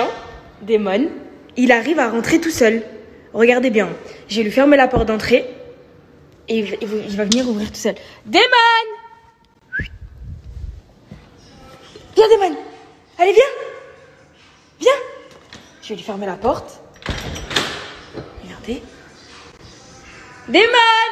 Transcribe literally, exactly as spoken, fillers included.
chien, Démon, il arrive à rentrer tout seul. Regardez bien, je vais lui fermer la porte d'entrée et il va, il va venir ouvrir tout seul. Démon! Viens, Démon! Allez, viens! Viens! Je vais lui fermer la porte. Regardez. Démon!